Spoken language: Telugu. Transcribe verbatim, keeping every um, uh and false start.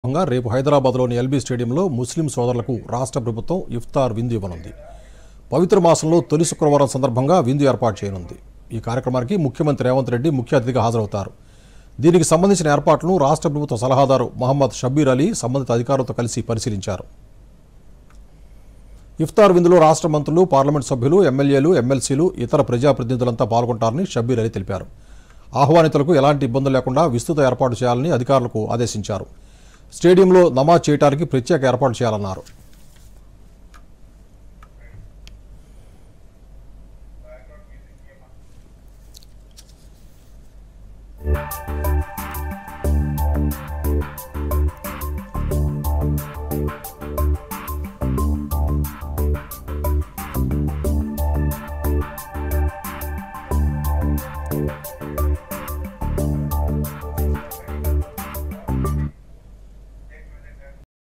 రేపు హైదరాబాద్లోని ఎల్బీ స్టేడియంలో ముస్లిం సోదరులకు రాష్ట్ర ప్రభుత్వం ఇఫ్తార్ విందు ఇవ్వనుంది. పవిత్ర మాసంలో తొలి శుక్రవారం సందర్భంగా విందు ఏర్పాటు చేయనుంది. ఈ కార్యక్రమానికి ముఖ్యమంత్రి రేవంత్ రెడ్డి ముఖ్య అతిథిగా హాజరవుతారు. దీనికి సంబంధించిన ఏర్పాట్లను రాష్ట్ర ప్రభుత్వ సలహాదారు మహమ్మద్ షబ్బీర్ అలీ సంబంధిత అధికారులతో కలిసి పరిశీలించారు. ఇఫ్తార్ విందులో రాష్ట్ర మంత్రులు, పార్లమెంట్ సభ్యులు, ఎమ్మెల్యేలు, ఎమ్మెల్సీలు, ఇతర ప్రజాప్రతినిధులంతా పాల్గొంటారని షబ్బీర్ అలీ తెలిపారు. ఆహ్వానితులకు ఎలాంటి ఇబ్బందులు లేకుండా విస్తృత ఏర్పాటు చేయాలని అధికారులకు ఆదేశించారు. స్టేడియంలో నమాజ్ చేయడానికి ప్రత్యేక ఏర్పాటు చేయాలన్నారు.